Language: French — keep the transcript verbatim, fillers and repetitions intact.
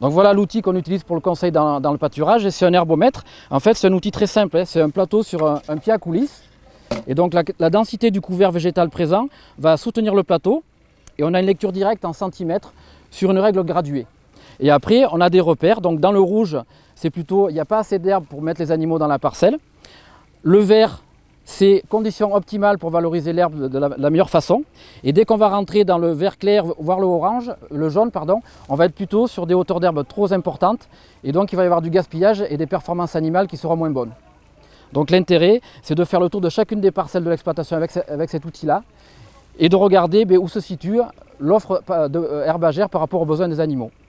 Donc voilà l'outil qu'on utilise pour le conseil dans, dans le pâturage, c'est un herbomètre. En fait c'est un outil très simple, hein. C'est un plateau sur un, un pied à coulisses. Et donc la, la densité du couvert végétal présent va soutenir le plateau. Et on a une lecture directe en centimètres sur une règle graduée. Et après on a des repères, donc dans le rouge c'est plutôt, il n'y a pas assez d'herbe pour mettre les animaux dans la parcelle. Le vert, c'est conditions optimales pour valoriser l'herbe de la, la meilleure façon. Et dès qu'on va rentrer dans le vert clair, voire le orange, le jaune, pardon, on va être plutôt sur des hauteurs d'herbe trop importantes. Et donc il va y avoir du gaspillage et des performances animales qui seront moins bonnes. Donc l'intérêt, c'est de faire le tour de chacune des parcelles de l'exploitation avec, avec cet outil-là et de regarder ben, où se situe l'offre herbagère par rapport aux besoins des animaux.